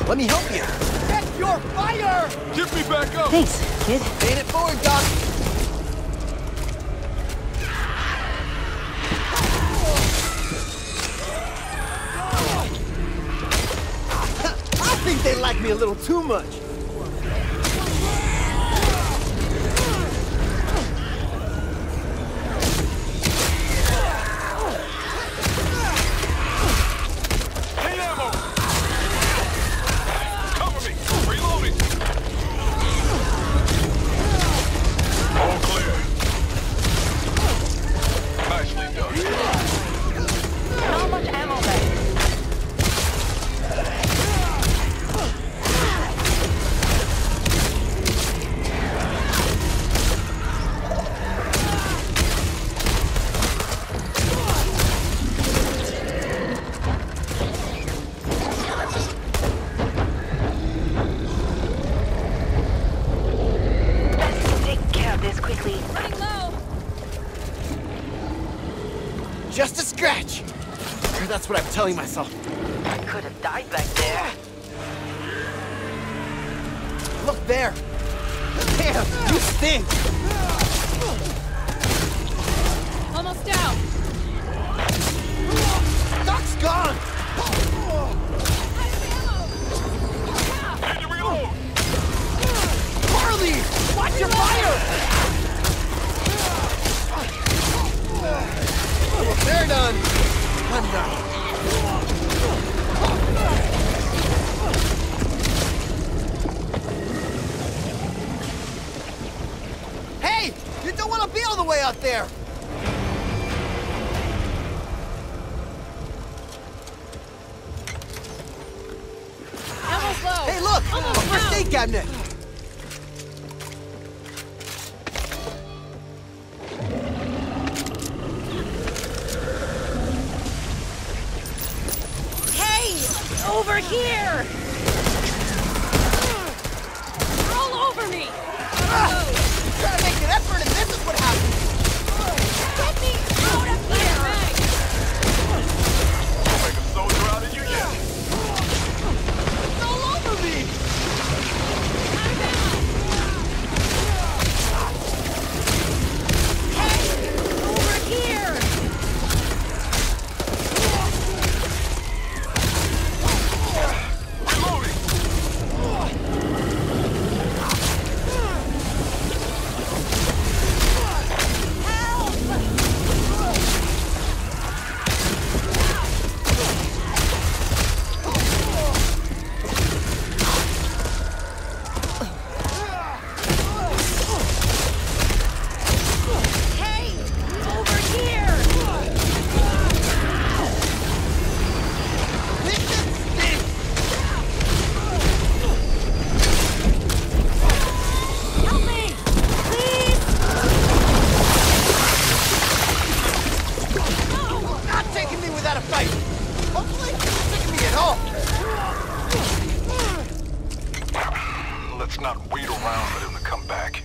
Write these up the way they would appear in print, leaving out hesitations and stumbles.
Let me help you. Check your fire! Get me back up! Thanks, kid. Paying it forward, Doc. I think they like me a little too much. Need ammo! Cover me! Reloading! All clear. Nicely done. How much ammo left? Take care of this quickly. Running low. Just a scratch. Or that's what I'm telling myself. I could have died back there. Look there. Damn, you stink. Almost out. Doc's gone. Need to reload! Harley, watch your fire. They're done. I'm done. Hey, you don't want to be all the way out there. Almost low. Hey, look, a first aid cabinet. Hey! Over here! You're all over me! Try to make an effort, and this is what happens. Get me out of here! I'll make a soldier out of you yet. It's all over me. Hey! Over here! Reloading! Hey! Over here! This just stinks. Help me! Please! Not taking me without a fight. Hopefully, not taking me at all. Let's not wait around for them to come back.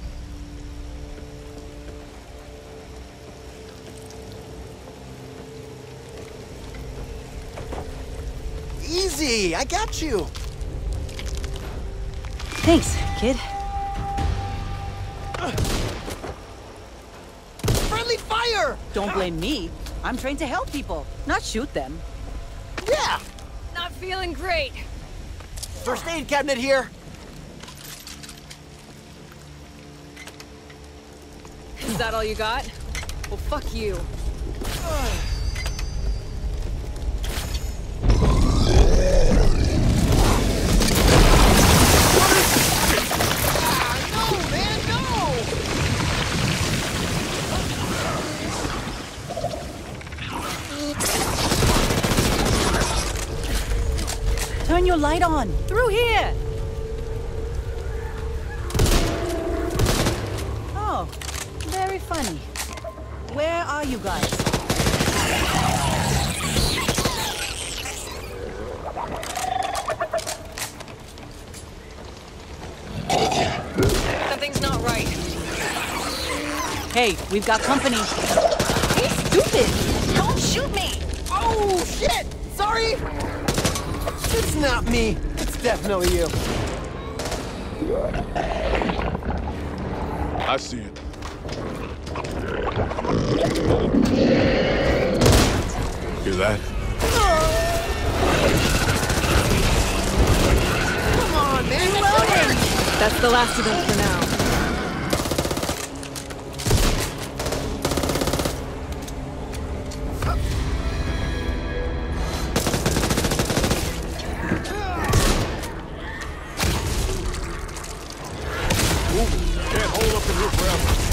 Easy, I got you. Thanks, kid. Friendly fire. Don't blame me. I'm trained to help people, not shoot them. Yeah. Not feeling great. First aid cabinet here. Is that all you got? Well, fuck you. No, man, no. Turn your light on. Through here. Oh, very funny. Where are you guys? Something's not right. Hey, we've got company. Hey, stupid! Don't shoot me! Oh, shit. Sorry. It's not me. It's definitely you. I see it. Hear that? Come on, man. Reloading. That's the last of them for now. Can't hold up in here forever.